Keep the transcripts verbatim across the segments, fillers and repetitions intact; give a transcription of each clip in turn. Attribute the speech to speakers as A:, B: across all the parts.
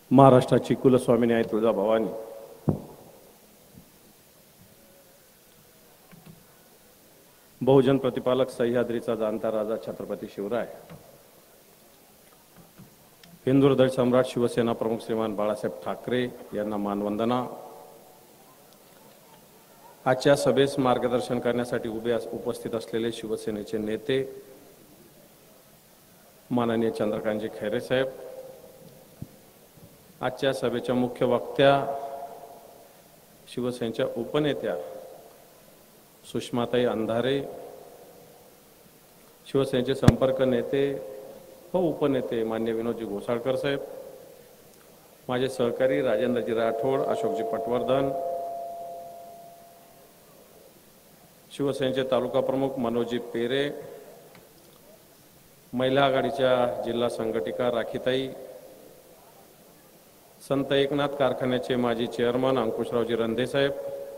A: महाराष्ट्राची कुलस्वामिनी आई तुळजाभवानी, बहुजन प्रतिपालक सह्याद्रीचा जाणता राजा छत्रपती शिवराय, हिंदू हृदय सम्राट शिवसेना प्रमुख श्रीमान बाळासाहेब ठाकरे यांना मानवंदना। आजच्या सभेस मार्गदर्शन करण्यासाठी उभे उपस्थित असलेले शिवसेनेचे नेते माननीय चंद्रकांतजी खैरे साहेब, आजच्या सभेच्या मुख्य वक्त्या शिवसेनेच्या उपनेत्या सुषमाताई अंधारे, शिवसेनेचे संपर्क नेते व उपनेते मान्य विनोदजी घोसाळकर साहेब, माझे सहकारी राजेंद्रजी राठोड, अशोकजी पटवर्धन, शिवसेनेचे तालुका प्रमुख मनोजी पेरे, महिला आघाडीच्या जिल्हा संघटिका राखीताई, संत एकनाथ कारखान्याचे माजी चेअरमन अंकुशरावजी रंधे साहेब,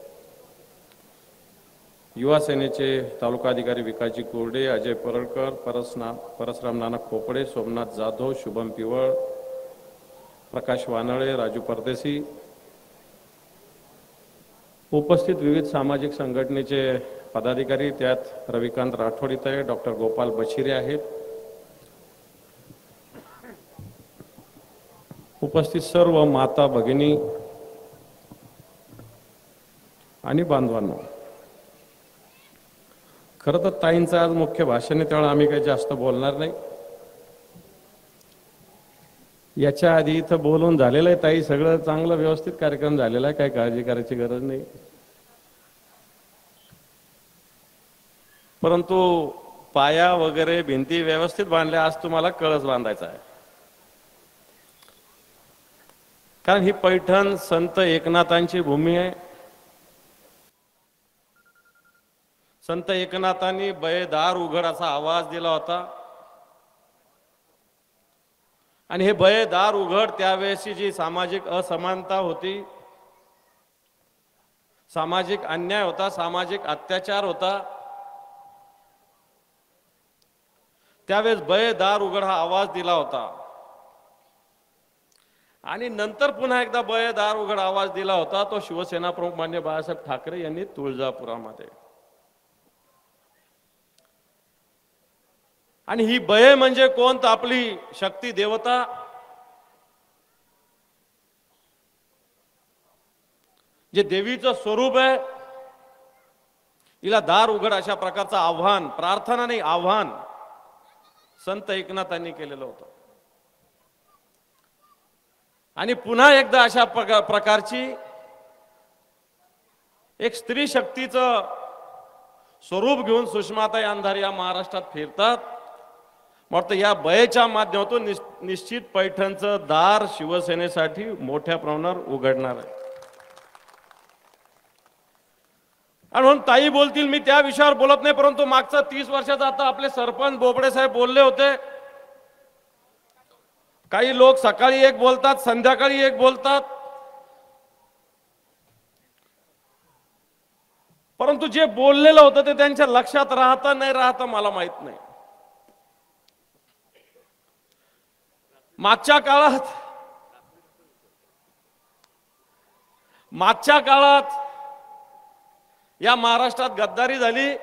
A: युवा सेनेचे तालुका अधिकारी विकासजी कोरडे, अजय परळकर, परसना परसराम नाना खोपडे, सोमनाथ जाधव, शुभम पिवळ, प्रकाश वानळे, राजू परदेशी, उपस्थित विविध सामाजिक संघटनेचे पदाधिकारी, त्यात रविकांत राठोड इथे आहे, डॉक्टर गोपाल बशिरे आहेत, उपस्थित सर्व माता भगिनी आणि बांधवांनो, खरं तर ताईंचं आज मुख्य भाषण आहे, त्यामुळे आम्ही काही जास्त बोलणार नाही। याच्या आधी इथं बोलून झालेलं आहे ताई, सगळं चांगलं व्यवस्थित कार्यक्रम झालेला आहे, काही काळजी करायची गरज नाही। परंतु पाया वगैरे भिंती व्यवस्थित बांधल्या, आज तुम्हाला कळस बांधायचा आहे, कारण ही पैठण संत एकनाथांची भूमी आहे। संत एकनाथांनी बये दार उघड असा आवाज दिला होता, आणि हे बये दार उघड त्यावेळेची जी सामाजिक असमानता होती, सामाजिक अन्याय होता, सामाजिक अत्याचार होता, त्यावेळेस बये दार उघड हा आवाज दिला होता। आणि नंतर पुन्हा एकदा बये दार उघड आवाज दिला होता तो शिवसेना प्रमुख मान्य बाळासाहेब ठाकरे यांनी तुळजापुरामध्ये। आणि ही बये म्हणजे कोण? तर आपली शक्ती देवता, जे देवीचं स्वरूप आहे, हिला दार उघड अशा प्रकारचं आव्हान, प्रार्थना नाही आव्हान संत एकनाथांनी केलेलं होतं। आणि पुन्हा एकदा अशा प्रकारची एक स्त्री शक्तीचं स्वरूप घेऊन सुषमाताई अंधारे या महाराष्ट्रात फिरतात। मग या बयेच्या माध्यमातून निश्चित पैठणचं दार शिवसेनेसाठी मोठ्या प्रमाणावर उघडणार आहे। आणि म्हणून ताई बोलतील, मी त्या विषयावर बोलत नाही, परंतु मागचं तीस वर्षाचं आता आपले सरपंच बोबडे साहेब बोलले होते, काही लोक सकाळी एक बोलतात, संध्याकाळी एक बोलतात, परंतु जे बोललेलं होतं ते त्यांच्या लक्षात राहतं नाही राहतं मला माहित नाही। मागच्या काळात मागच्या काळात या महाराष्ट्रात गद्दारी झाली,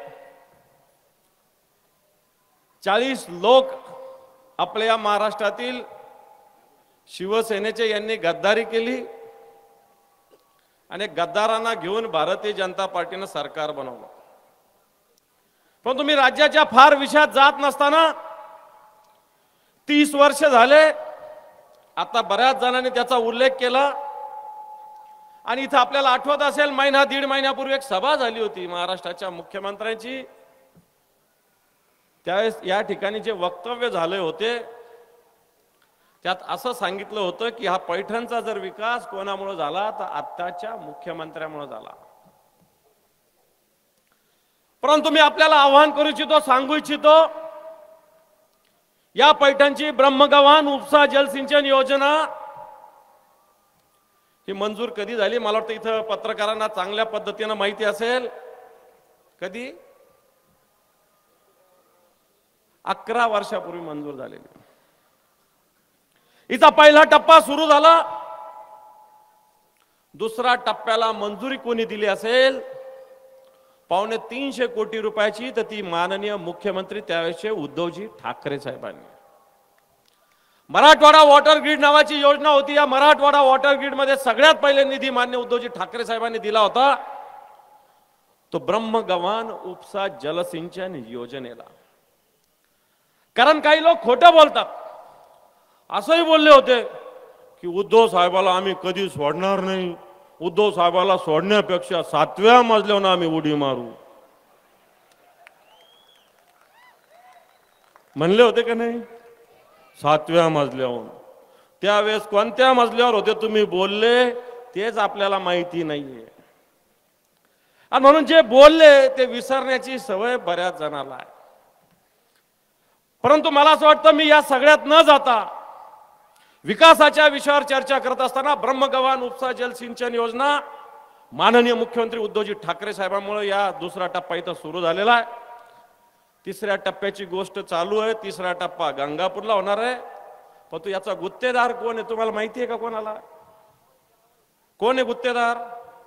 A: चाळीस लोक आपल्या या महाराष्ट्रातील शिवसेनेचे यांनी गद्दारी केली आणि गद्दारांना घेऊन भारतीय जनता पार्टीनं सरकार बनवलं। पण तुम्ही राज्याच्या फार विषयात जात नसताना तीस वर्ष झाले, आता बऱ्याच जणांनी त्याचा उल्लेख केला, आणि इथं आपल्याला आठवत असेल महिना दीड महिन्यापूर्वी एक सभा झाली होती महाराष्ट्राच्या मुख्यमंत्र्यांची, त्यावेळेस या ठिकाणी जे वक्तव्य झाले होते त्यात असं सांगितलं होतं की हा पैठणचा जर विकास कोणामुळे झाला तर आत्ताच्या मुख्यमंत्र्यामुळे झाला। परंतु मी आपल्याला आवाहन करू इच्छितो, सांगू इच्छितो, या पैठणची ब्रह्मगव्हाण उपसा जलसिंचन योजना ही मंजूर कधी झाली? मला वाटतं इथं पत्रकारांना चांगल्या पद्धतीने माहिती असेल, कधी? अकरा वर्षापूर्वी मंजूर झालेली। हिचा पहिला टप्पा सुरू झाला, दुसरा टप्प्याला मंजुरी कोणी दिली असेल पावणे तीनशे कोटी रुपयाची, तर ती माननीय मुख्यमंत्री त्यावेळेचे उद्धवजी ठाकरे साहेबांनी. मराठवाडा वॉटर ग्रीड नावाची योजना होती. या मराठवाडा वॉटर ग्रीड मध्ये सगळ्यात पहिले निधी मान्य उद्धवजी ठाकरे साहेबांनी दिला होता तो ब्रह्मगव्हाण उपसा जलसिंचन योजनेला. कारण काही लोक खोटं बोलतात. असंही बोलले होते की उद्धव साहेबाला आम्ही कधी सोडणार नाही, उद्धव साहेबाला सोडण्यापेक्षा सातव्या मजल्यावर आम्ही उडी मारू म्हणले होते का नाही? सातव्या मजल्यावर. त्यावेळेस कोणत्या मजल्यावर होते तुम्ही बोलले तेच आपल्याला माहिती नाहीये. आणि म्हणून जे बोलले ते विसरण्याची सवय बऱ्याच जणांना आहे. परंतु मला असं वाटतं मी या सगळ्यात न जाता विकासाच्या विषयावर चर्चा करत असताना ब्रह्मगव्हाण उपसा जलसिंचन योजना माननीय मुख्यमंत्री उद्धवजी ठाकरे साहेबांमुळे या दुसरा टप्पा इथं सुरू झालेला आहे. तिसऱ्या टप्प्याची गोष्ट चालू आहे. तिसरा टप्पा गंगापूरला होणार आहे. पण तू याचा गुत्तेदार कोण आहे तुम्हाला माहिती आहे का? कोणाला कोण आहे गुत्तेदार?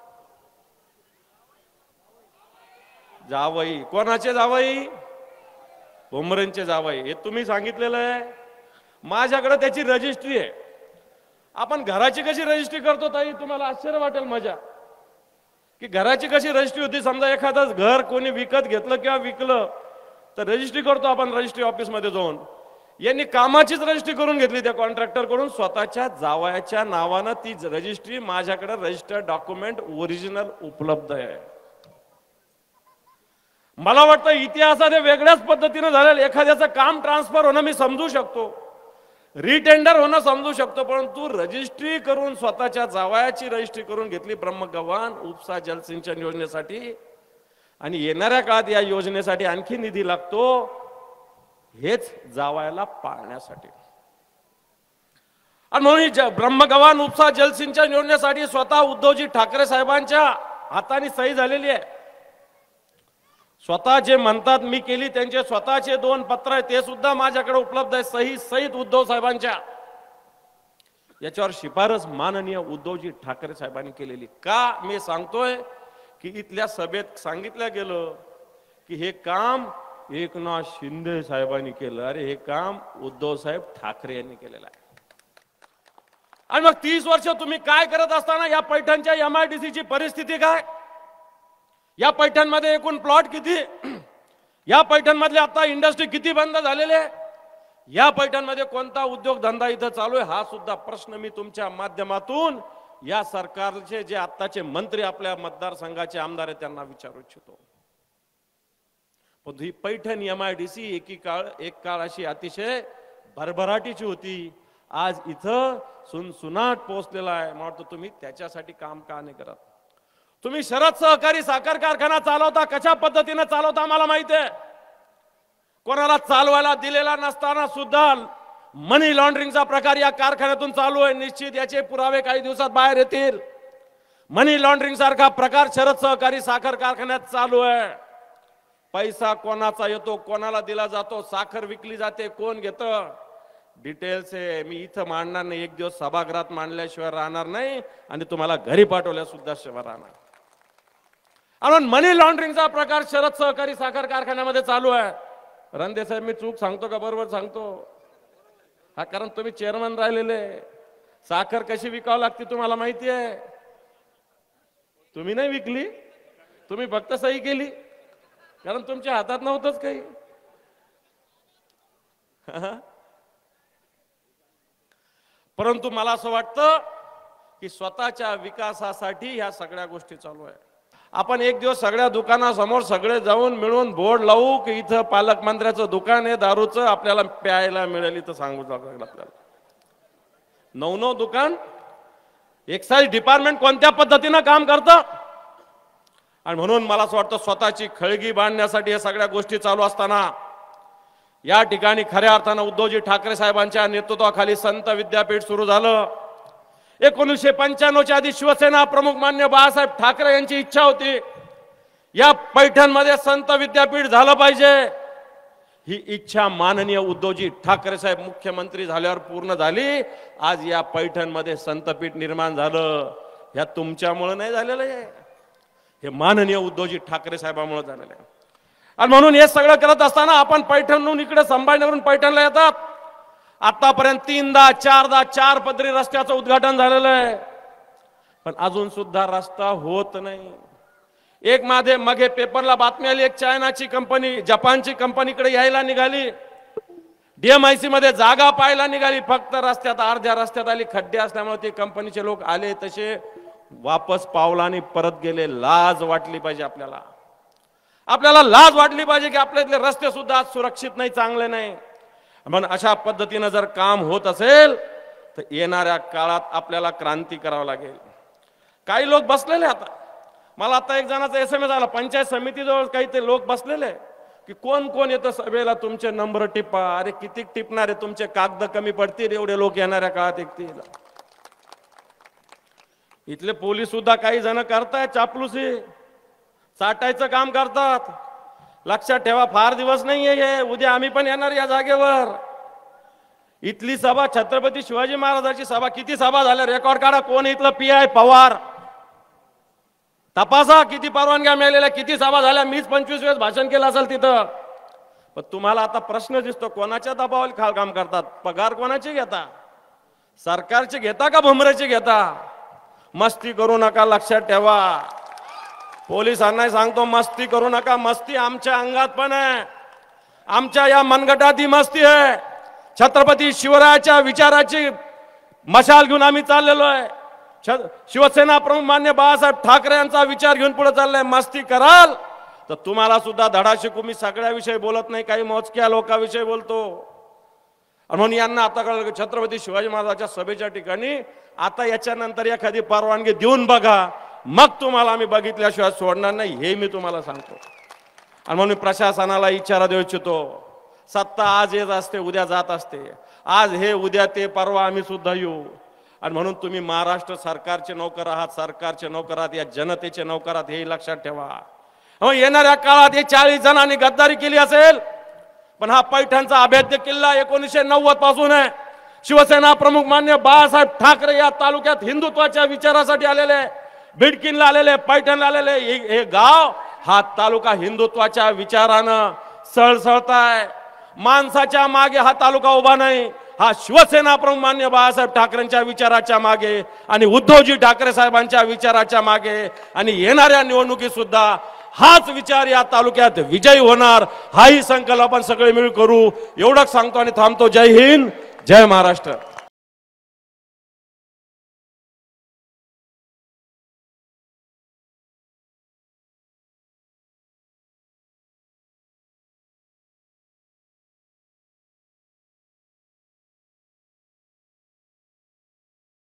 A: जावई. कोणाचे जावई? भुमरेंचे जावई. हे तुम्ही सांगितलेलं आहे. माझ्याकडे त्याची रजिस्ट्री आहे. आपण घराची कशी रजिस्ट्री करतो ताई? तुम्हाला आश्चर्य वाटेल मजा की घराची कशी रजिस्ट्री होती. समजा एखादं घर कोणी विकत घेतलं किंवा विकलं तर रजिस्ट्री करतो आपण रजिस्ट्री ऑफिस मध्ये जाऊन. यांनी कामाचीच रजिस्ट्री करून घेतली त्या कॉन्ट्रॅक्टर कडून. स्वतःच्या जावयाच्या नावानं ती रजिस्ट्री माझ्याकडे रजिस्टर्ड डॉक्युमेंट ओरिजिनल उपलब्ध आहे. मला वाटतं इतिहासात वेगळ्याच पद्धतीने झालेलं. एखाद्याचं काम ट्रान्सफर होणं मी समजू शकतो, रिटेंडर होणं समजू शकतो, परंतु रजिस्ट्री करून स्वतःच्या जावयाची रजिस्ट्री करून घेतली ब्रह्मगव्हाण उपसा जलसिंचन योजनेसाठी. आणि येणाऱ्या काळात या योजनेसाठी आणखी निधी लागतो, हेच जावयाला पाळण्यासाठी. आणि म्हणून ब्रह्मगव्हाण उपसा जलसिंचन योजनेसाठी स्वतः उद्धवजी ठाकरे साहेबांच्या हाताने सही झालेली आहे. स्वतः जे म्हणतात मी केली, त्यांचे स्वतःचे दोन पत्र आहेत ते सुद्धा माझ्याकडे उपलब्ध आहे, सही सहित उद्धव साहेबांच्या. याच्यावर शिफारस माननीय उद्धवजी ठाकरे साहेबांनी केलेली. का मी सांगतोय की इथल्या सभेत सांगितलं गेलं की हे काम एकनाथ शिंदे साहेबांनी केलं. अरे हे काम उद्धव साहेब ठाकरे यांनी केलेलं आहे. आणि मग तीस वर्ष तुम्ही काय करत असताना या पैठणच्या एमआयडीसीची परिस्थिती काय? या पैठणमध्ये एकूण प्लॉट किती? या पैठणमधले आता इंडस्ट्री किती बंद झालेले? या पैठणमध्ये कोणता उद्योगधंदा इथं चालू आहे? हा सुद्धा प्रश्न मी तुमच्या माध्यमातून या सरकारचे जे आत्ताचे मंत्री आपल्या मतदारसंघाचे आमदार आहेत त्यांना विचारू इच्छितो. पण ही पैठण एमआयडीसी एकी काळ एक काळ अशी अतिशय भरभराटीची होती. आज इथं सुनसुनाट पोहोचलेला आहे. मला वाटतं तुम्ही त्याच्यासाठी काम का नाही करत? तुम्ही शरद सहकारी साखर कारखाना चालवता, कशा पद्धतीने चालवता आम्हाला माहिती आहे. कोणाला चालवायला दिलेला नसताना सुद्धा मनी लॉन्ड्रिंगचा प्रकार या कारखान्यातून चालू आहे. निश्चित याचे पुरावे काही दिवसात बाहेर येतील. मनी लॉन्ड्रिंग सारखा प्रकार शरद सहकारी साखर कारखान्यात चालू आहे. पैसा कोणाचा येतो, कोणाला दिला जातो, साखर विकली जाते, कोण घेतं, डिटेल्स आहे. मी इथं मांडणार नाही, एक दिवस सभागृहात मांडल्याशिवाय राहणार नाही आणि तुम्हाला घरी पाठवल्या सुद्धा शिवाय राहणार. आणि मनी लॉन्ड्रिंगचा प्रकार शरद सहकारी साखर कारखान्यामध्ये चालू आहे. रंदे साहेब मी चूक सांगतो का बरोबर सांगतो? हा, कारण तुम्ही चेअरमन राहिलेले. साखर कशी विकावं लागते तुम्हाला माहिती आहे. तुम्ही नाही विकली, तुम्ही फक्त सही केली, कारण तुमच्या हातात नव्हतंच काही. परंतु मला असं वाटतं की स्वतःच्या विकासासाठी ह्या सगळ्या गोष्टी चालू आहे. आपण एक दिवस सगळ्या दुकानासमोर सगळे जाऊन मिळून बोर्ड लावू की इथं पालकमंत्र्याचं दुकान आहे दारूचं, आपल्याला प्यायला मिळेल इथं सांगू लागलं आपल्याला. नऊ नऊ दुकान. एक्साईज डिपार्टमेंट कोणत्या पद्धतीनं काम करतं? आणि म्हणून मला असं वाटतं स्वतःची खळगी बांधण्यासाठी या सगळ्या गोष्टी चालू असताना या ठिकाणी खऱ्या अर्थानं उद्धवजी ठाकरे साहेबांच्या नेतृत्वाखाली संत विद्यापीठ सुरू झालं. एकोणीसशे पंच्याण्णवच्या आधी शिवसेना प्रमुख मान्य बाळासाहेब ठाकरे यांची इच्छा होती या पैठणमध्ये संत विद्यापीठ झालं पाहिजे. ही इच्छा माननीय उद्धवजी ठाकरे साहेब मुख्यमंत्री झाल्यावर पूर्ण झाली. आज या पैठणमध्ये संतपीठ निर्माण झालं. ह्या तुमच्यामुळे नाही झालेलं आहे, हे माननीय उद्धवजी ठाकरे साहेबांमुळे झालेलं आहे. आणि म्हणून हे सगळं करत असताना आपण पैठणहून इकडे संभाजीनगरहून पैठणला येतात. आतापर्यंत तीनदा चारदा चार पदरी रस्त्याचं उद्घाटन झालेलं आहे, पण अजून सुद्धा रस्ता होत नाही. एक मागे मागे पेपरला बातमी आली, एक चायनाची कंपनी जपानची कंपनीकडे यायला निघाली, डीएमआयसी मध्ये जागा पाहायला निघाली, फक्त रस्त्यात अर्ध्या रस्त्यात आली, खड्डे असल्यामुळे ते कंपनीचे लोक आले तसे वापस पावलाने परत गेले. लाज वाटली पाहिजे आपल्याला, आपल्याला लाज वाटली पाहिजे की आपल्यातले रस्ते सुद्धा आज सुरक्षित नाही, चांगले नाही. पण अशा पद्धतीनं जर काम होत असेल तर येणाऱ्या काळात आपल्याला क्रांती करावं लागेल. काही लोक बसलेले, आता मला आता एक जणाचा एसएमएस आला, पंचायत समितीजवळ काही ते लोक बसलेले की कोण कोण येतं सभेला, तुमचे नंबर टिपा. अरे किती टिपणार आहे, तुमचे कागद कमी पडतील, एवढे लोक येणाऱ्या काळात येतील. इथले पोलीस सुद्धा काही जण करतायत चापलुसी, चाटायचं काम करतात. लक्षात ठेवा, फार दिवस नाहीये, उद्या आम्ही पण येणार या जागेवर. इथली सभा छत्रपती शिवाजी महाराजांची सभा, किती सभा झाल्या रेकॉर्ड काढा. कोण इथलं पी आय पवार, तपासा किती परवानग्या मिळालेल्या, किती सभा झाल्या. मीच पंचवीस वेळेस भाषण केलं असेल तिथं. पण तुम्हाला आता प्रश्न दिसतो, कोणाच्या दबावाला खाल काम करतात, पगार कोणाचे घेता, सरकारचे घेता का भुमरेचे घेता. मस्ती करू नका, लक्षात ठेवा. पोलिसांना सांगतो, मस्ती करू नका. मस्ती आमच्या अंगात पण आहे, आमच्या या मनगटात ही मस्ती आहे. छत्रपती शिवरायाच्या विचाराची मशाल घेऊन आम्ही चाललेलो आहे. शिवसेना प्रमुख मान्य बाळासाहेब ठाकरे यांचा विचार घेऊन पुढे चाललाय. मस्ती कराल तर तुम्हाला सुद्धा धडा शिकू. मी सगळ्याविषयी बोलत नाही, काही मोजक्या लोकांविषयी बोलतो. म्हणून यांना आता कळलं की छत्रपती शिवाजी महाराजांच्या सभेच्या ठिकाणी आता याच्यानंतर एखादी परवानगी देऊन बघा, मग तुम्हाला आम्ही बघितल्याशिवाय सोडणार नाही, हे मी तुम्हाला सांगतो. आणि म्हणून प्रशासनाला इशारा देऊ इच्छितो, सत्ता आज येत असते, उद्या जात असते. आज हे, उद्या ते, परवा आम्ही सुद्धा येऊ. आणि म्हणून तुम्ही महाराष्ट्र सरकारचे नौकर आहात, सरकारचे नौकर आहात, या जनतेचे नौकर आहात, हे लक्षात ठेवा. हो, येणाऱ्या काळात हे चाळीस जणांनी गद्दारी केली असेल, पण हा पैठणचा अभेद्य किल्ला एकोणीसशे नव्वद पासून आहे. शिवसेना प्रमुख मान्य बाळासाहेब ठाकरे या तालुक्यात हिंदुत्वाच्या विचारासाठी आलेले, बिडकीनला आलेले, पैठणला आलेले. हे गाव, हा तालुका हिंदुत्वाच्या विचारानं सळसळताय. माणसाच्या मागे हा तालुका उभा नाही, हा शिवसेना प्रमुख मान्य बाळासाहेब ठाकरेंच्या विचाराच्या मागे आणि उद्धवजी ठाकरे साहेबांच्या विचाराच्या मागे. आणि येणाऱ्या निवडणुकीत सुद्धा हाच विचार या तालुक्यात विजयी होणार, हाही संकल्प आपण सगळे मिळून करू. एवढंच सांगतो आणि थांबतो. जय हिंद, जय महाराष्ट्र.